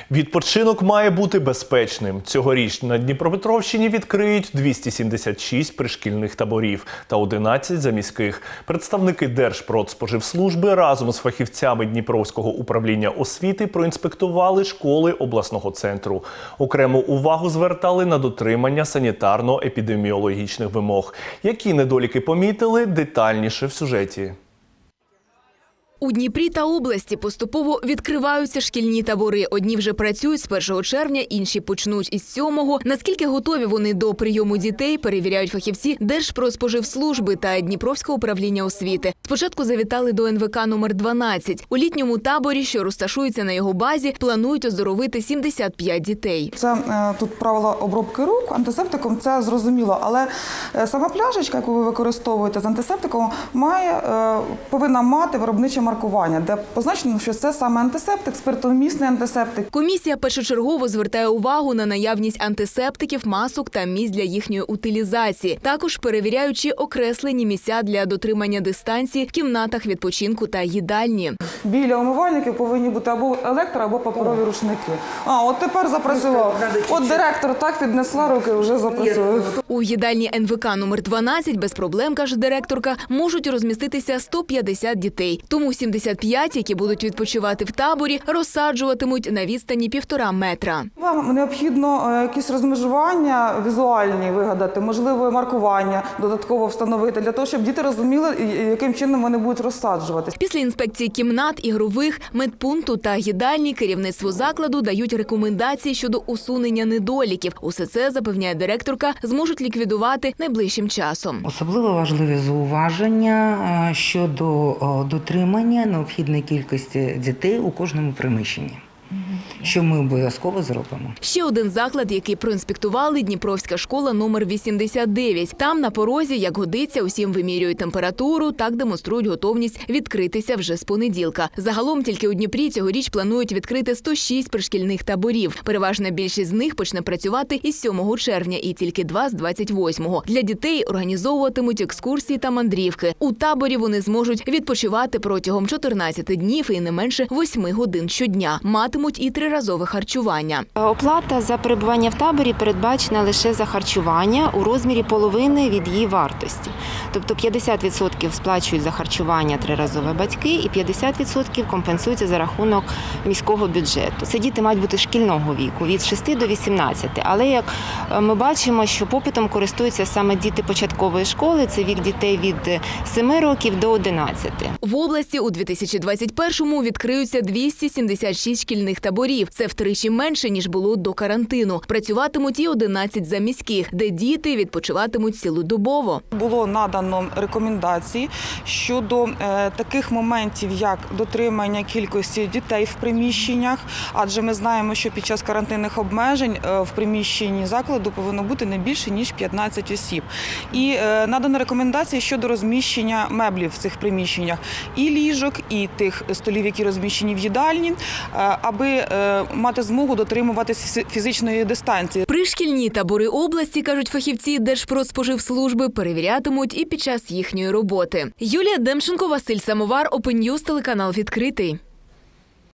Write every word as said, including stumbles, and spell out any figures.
Відпочинок має бути безпечним. Цьогоріч на Дніпропетровщині відкриють двісті сімдесят шість пришкільних таборів та одинадцять заміських. Представники Держпродспоживслужби разом з фахівцями Дніпровського управління освіти проінспектували школи обласного центру. Окрему увагу звертали на дотримання санітарно-епідеміологічних вимог. Які недоліки помітили, детальніше в сюжеті. У Дніпрі та області поступово відкриваються шкільні табори. Одні вже працюють з першого червня, інші почнуть із сьомого. Наскільки готові вони до прийому дітей, перевіряють фахівці Держпродспоживслужби та Дніпровського управління освіти. Спочатку завітали до ен ве ка номер дванадцять. У літньому таборі, що розташується на його базі, планують оздоровити сімдесят п'ять дітей. Це е, тут правила обробки рук антисептиком, це зрозуміло, але е, сама пляшечка, яку ви використовуєте з антисептиком, має, е, повинна мати виробниче маркування, де позначено, що це саме антисептик, спиртовмісний антисептик. Комісія першочергово звертає увагу на наявність антисептиків, масок та місць для їхньої утилізації. Також перевіряючи окреслені місця для дотримання дистанції в кімнатах відпочинку та їдальні. Біля умивальників повинні бути або електро, або паперові рушники. А, от тепер запрацював. От директор так піднесла руки, вже запрацює. У їдальні ен ве ка номер дванадцять без проблем, каже директорка, можуть розміститися сто п'ятдесят дітей. Тому сімдесят п'ять, які будуть відпочивати в таборі, розсаджуватимуть на відстані півтора метра. Вам необхідно якісь розмежування візуальні вигадати, можливо, маркування додатково встановити, для того, щоб діти розуміли, яким чином вони будуть розсаджуватись. Після інспекції кімнат, ігрових, медпункту та їдальні керівництву закладу дають рекомендації щодо усунення недоліків. Усе це, запевняє директорка, зможуть ліквідувати найближчим часом. Особливо важливі зауваження щодо дотримання необхідної кількості дітей у кожному приміщенні, що ми обов'язково зробимо. Ще один заклад, який проінспектували – Дніпровська школа номер вісімдесят дев'ять. Там на порозі, як годиться, усім вимірюють температуру, так демонструють готовність відкритися вже з понеділка. Загалом тільки у Дніпрі цьогоріч планують відкрити сто шість пришкільних таборів. Переважна більшість з них почне працювати із сьомого червня і тільки два з двадцять восьмого. Для дітей організовуватимуть екскурсії та мандрівки. У таборі вони зможуть відпочивати протягом чотирнадцяти днів і не менше восьми годин щодня. Матимуть і триразове харчування. Оплата за перебування в таборі передбачена лише за харчування у розмірі половини від її вартості. Тобто п'ятдесят відсотків сплачують за харчування триразове батьки і п'ятдесят відсотків компенсуються за рахунок міського бюджету. Це діти мають бути шкільного віку, від шести до вісімнадцяти. Але як ми бачимо, що попитом користуються саме діти початкової школи, це вік дітей від семи років до одинадцяти. В області у дві тисячі двадцять першому відкриються двісті сімдесят шість шкільних таборів. Це втричі менше, ніж було до карантину. Працюватимуть і одинадцять заміських, де діти відпочиватимуть цілодобово. Було надано рекомендації щодо е, таких моментів, як дотримання кількості дітей в приміщеннях, адже ми знаємо, що під час карантинних обмежень е, в приміщенні закладу повинно бути не більше, ніж п'ятнадцять осіб. І е, надано рекомендації щодо розміщення меблів в цих приміщеннях, і ліжок, і тих столів, які розміщені в їдальні, е, аби е, мати змогу дотримуватися фізичної дистанції. Пришкільні табори області, кажуть фахівці Держпродспоживслужби, перевірятимуть і під час їхньої роботи. Юлія Демченко, Василь Самовар, Open News, телеканал «Відкритий».